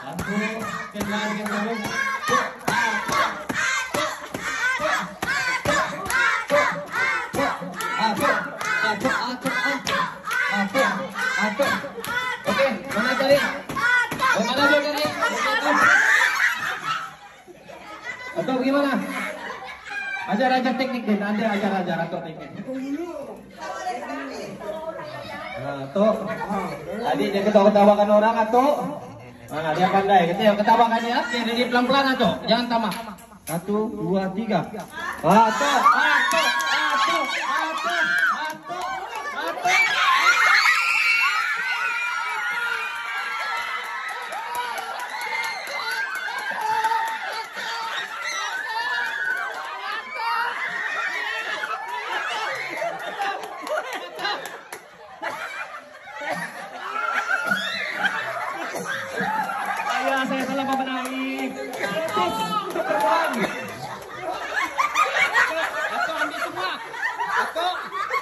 Aku kenal gitu. Oke, mana tadi? Mana dulu tadi? Atau gimana? Ajar teknik deh, nanti ajar atau teknik. Nah, tuh. Tadi dia ketawa-ketawakan orang atau? Nah, dia pandai. Kita ketawakan ya. Jadi pelan-pelan atau? Jangan tamak. 1, 2, 3. Atau. Saya salah membenahi. Untuk berulang. Atau ambil semua. Atau.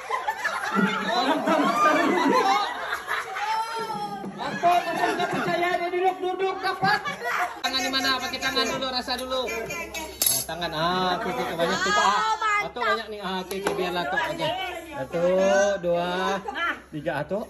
Atau nggak percaya dia duduk dapat. Tangan di mana? Pakai tangan dulu, rasa dulu. Nah, tangan. Oke, banyak kita. Atau banyak nih. Oke, biarlah tuh aja. 1, 2, 3 atau.